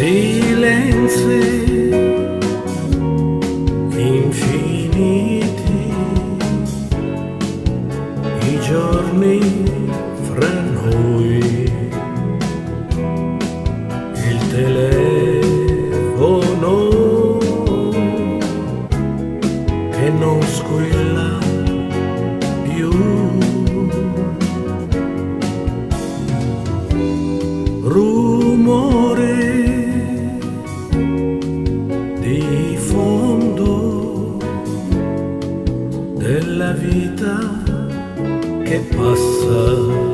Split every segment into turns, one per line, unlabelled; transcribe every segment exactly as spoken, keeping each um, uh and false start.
silenzi infiniti, i giorni fra noi, il telefono che non squilla più, rumore di fondo della vita che passa,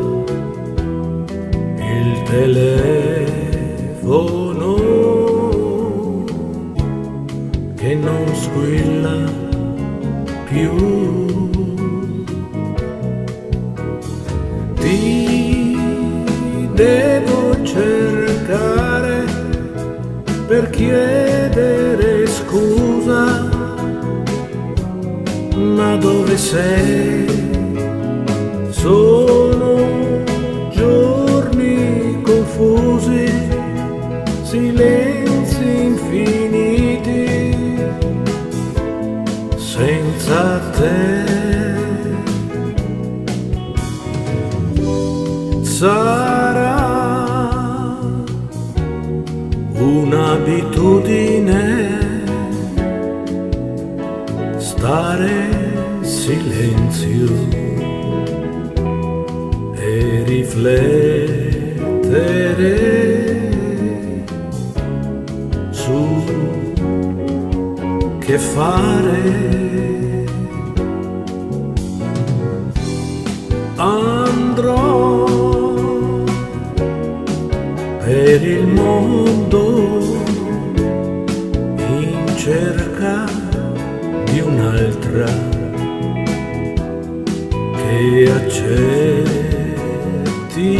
il telefono che non squilla più. Ti devo cercare per chiedere scusa, ma dove sei? Sono giorni confusi, silenzi infiniti, senza te. Sarà un'abitudine stare in silenzio e riflettere su che fare. Andrò per il mondo in cerca di un'altra che accetti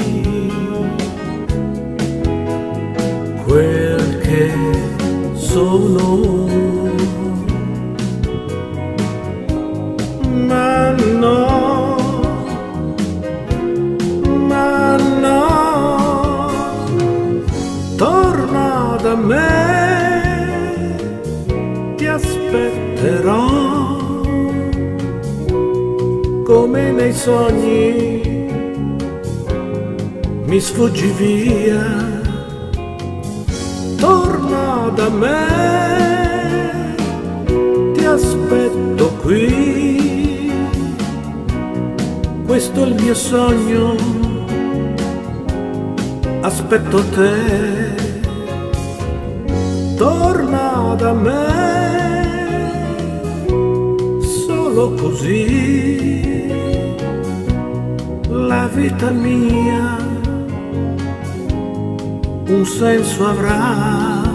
quel che sono, ma no, ma no, torna da me, ti aspetterò come nei sogni, mi sfuggi via. Torna da me, ti aspetto qui, questo è il mio sogno, aspetto te. Torna da me, solo così la vita mia un senso avrà.